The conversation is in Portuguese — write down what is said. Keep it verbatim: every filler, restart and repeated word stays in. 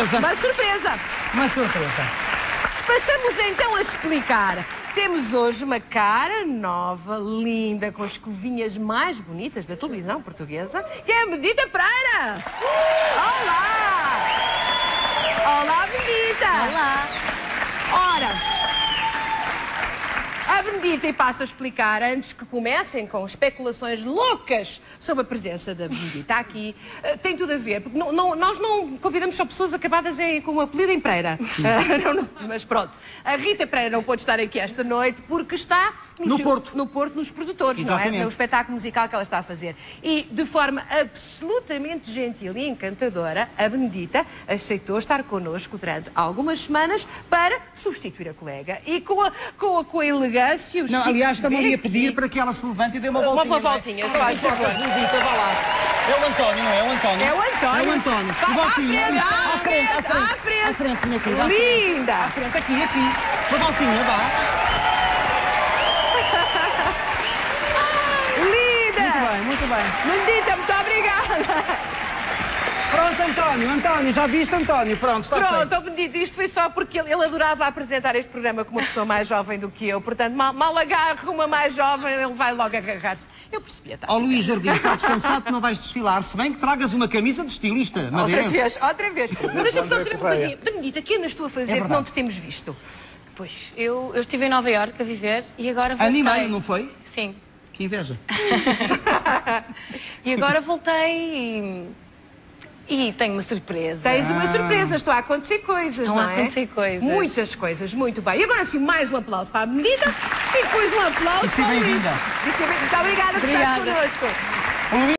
surpresa. Uma surpresa. Uma surpresa. Passamos então a explicar. Temos hoje uma cara nova, linda, com as escovinhas mais bonitas da televisão portuguesa, que é a Benedita Pereira. Olá! Olá, Benedita! Olá! Ora, a Benedita, e passo a explicar, antes que comecem com especulações loucas sobre a presença da Benedita aqui, uh, tem tudo a ver, porque não, não, nós não convidamos só pessoas acabadas em, com o apelido em Pereira. Uh, não, não, mas pronto, a Rita Pereira não pôde estar aqui esta noite porque está no, no seu, Porto. no Porto, nos produtores, Exatamente. não é? No espetáculo musical que ela está a fazer. E, de forma absolutamente gentil e encantadora, a Benedita aceitou estar connosco durante algumas semanas para substituir a colega. E com a, com a, com a elegância... Não, aliás, também ia pedir para que ela se levante e dê uma voltinha. Uma voltinha, se não é? faz favor. Benedita, vá lá. É o António, não é? É o António. É o António. É o António. Vai, Voltinha. à frente, À frente, à frente. à frente. À frente, minha querida. Linda. À frente, aqui, aqui. Uma voltinha, vá. Linda. Muito bem, muito bem. Benedita, muito obrigada. Pronto, António, António, já viste, António? Pronto, está Pronto, feito. oh, Benedito, isto foi só porque ele, ele adorava apresentar este programa com uma pessoa mais jovem do que eu. Portanto, mal, mal agarre uma mais jovem, ele vai logo agarrar-se. Eu percebi a tática. Ó Luís Jardim, está descansado que não vais desfilar, se bem que tragas uma camisa de estilista Outra madeirense. vez, outra vez. Mas deixa-me só saber uma Correia. coisinha. Benedita, que andas tu a fazer que verdade. não te temos visto? Pois, eu, eu estive em Nova Iorque a viver e agora voltei. Animado, não foi? Sim. Que inveja. E agora voltei e... E tenho uma surpresa. Tens uma surpresa, estão a acontecer coisas, Estão não a é? acontecer coisas. Muitas coisas, muito bem. E agora sim, mais um aplauso para a Benedita e depois um aplauso E se para o Luís. bem-vinda. E se bem- Muito obrigada por estares Obrigada. connosco. O Luís